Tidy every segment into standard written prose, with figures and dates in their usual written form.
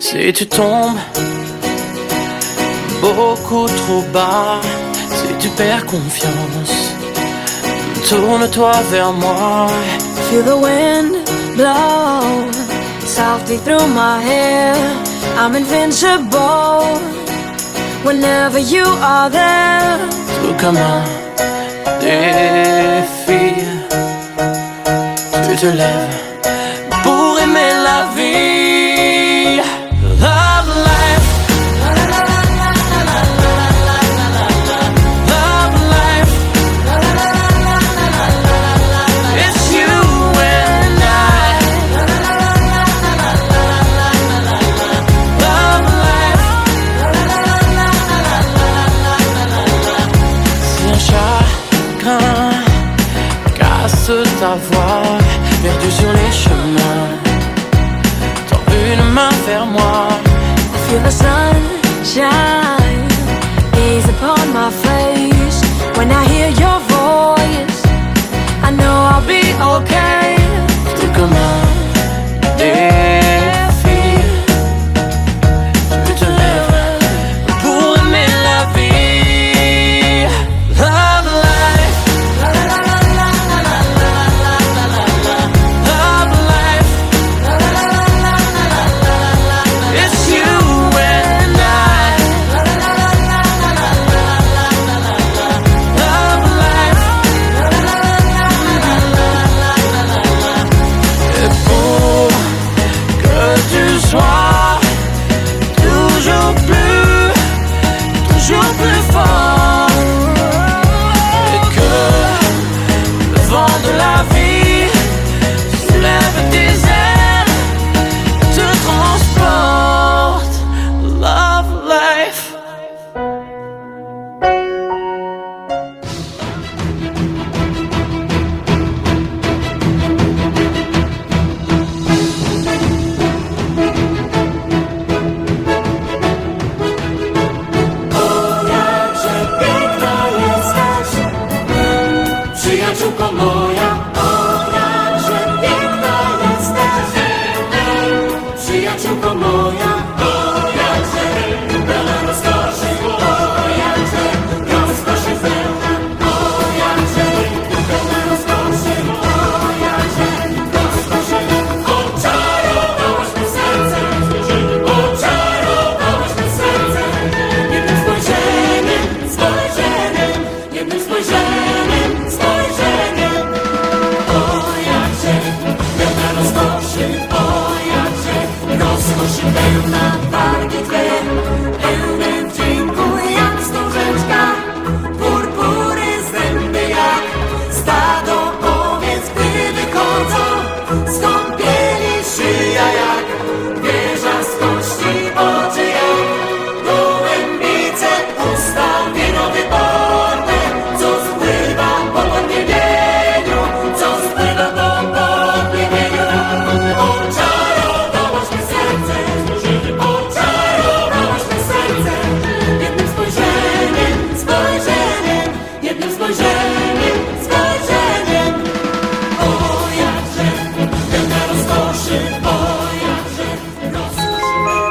Si tu tombes beaucoup trop bas, si tu perds confiance, tourne-toi vers moi. Feel the wind blow softly through my hair. I'm invincible whenever you are there. Tout comme un défi, tu te lèves pour aimer la vie. Love life, love life. It's you and I. Love life. Si un chagrin casse ta voix, perdu sur les chemins, tends une main vers moi. Feel the sunshine gaze upon my face. When I hear your voice, I know I'll be okay. Tout comme un défi, tu te lèves pour aimer la vie. Love life, love life. It's you and I. Love life. Et pour que tu sois toujours plus fort, et que le vent de la vie soulève tes ailes, te transporte. Love life. Przyjaciółko moja, o jakże piękna jesteś. Przyjaciółko moja, o jakże pełna rozkoszy, o jakże rozkoszy pełna, o jakże pełna rozkoszy, o jakże rozkoszy. Oczarowałaś me serce, oczarowałaś me serce. Jednym spojrzeniem, jednym spojrzeniem, spojrzeniem. O jakże pełna rozkoszy, o jakże rozkoszy pełna wargi Twe, pełne wdzięku jak wstążeczka, purpury zęby jak stado owiec, gdy wychodzą z kąpieli, szyja jak wieża z kości, oczy jak gołębice, usta wienowyborne, co spływa po podniebieniu, co spływa po podniebieniu. Oczarowałaś me serce, oczarowałaś me serce. Jednym spojrzeniem, spojrzeniem, jednym spojrzeniem, spojrzeniem. O jakże pełna rozkoszy, o jakże rozkoszy.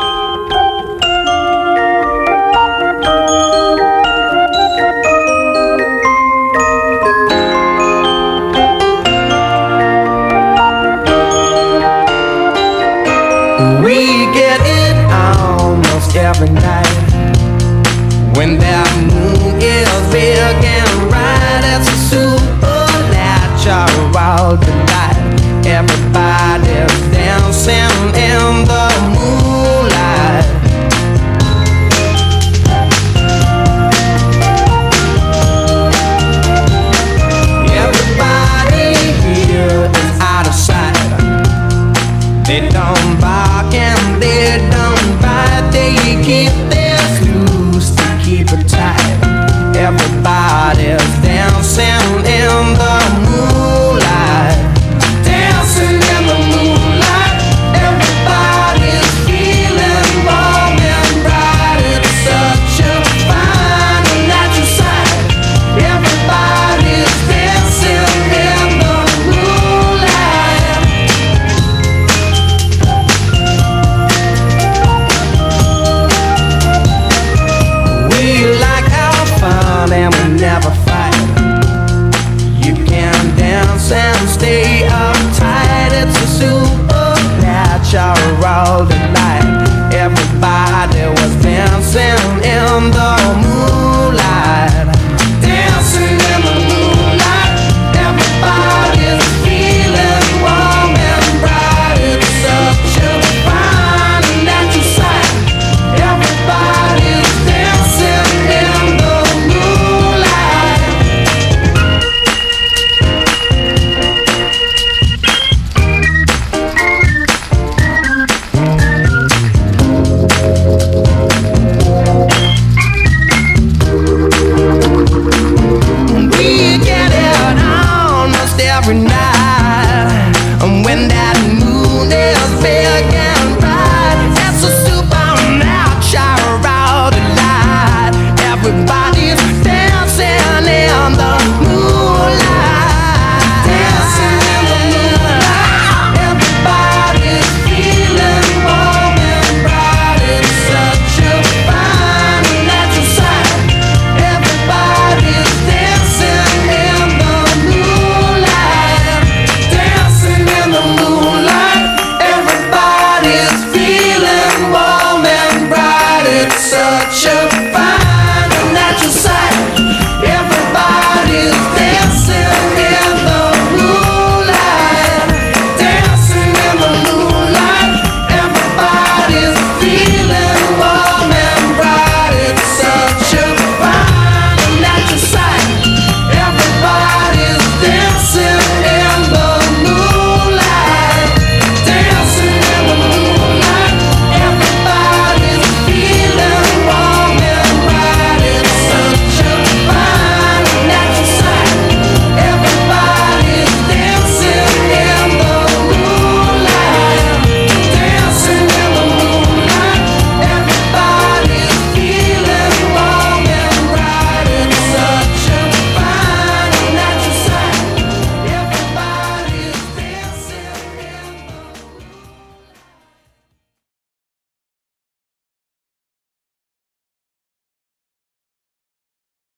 We get it almost every night when that moon is big and bright. It's a supernatural delight. Every